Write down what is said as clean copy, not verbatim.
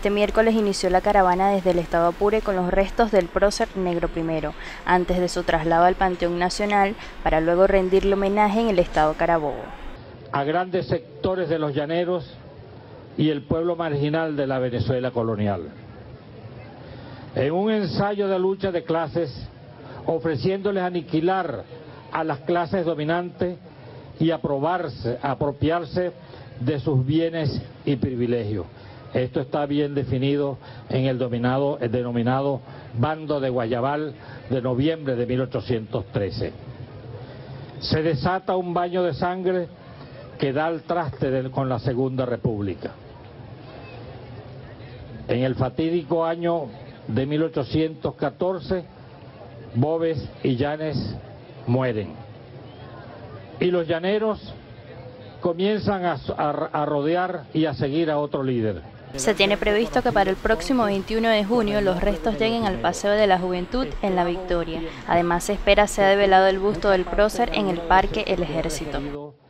Este miércoles inició la caravana desde el estado Apure con los restos del prócer Negro I, antes de su traslado al Panteón Nacional, para luego rendirle homenaje en el estado Carabobo. A grandes sectores de los llaneros y el pueblo marginal de la Venezuela colonial. En un ensayo de lucha de clases, ofreciéndoles aniquilar a las clases dominantes y apropiarse de sus bienes y privilegios. Esto está bien definido en el denominado Bando de Guayabal de noviembre de 1813. Se desata un baño de sangre que da al traste con la Segunda República. En el fatídico año de 1814, Boves y Yanes mueren. Y los llaneros comienzan a rodear y a seguir a otro líder. Se tiene previsto que para el próximo 21 de junio los restos lleguen al Paseo de la Juventud en La Victoria. Además se espera sea develado el busto del prócer en el Parque El Ejército.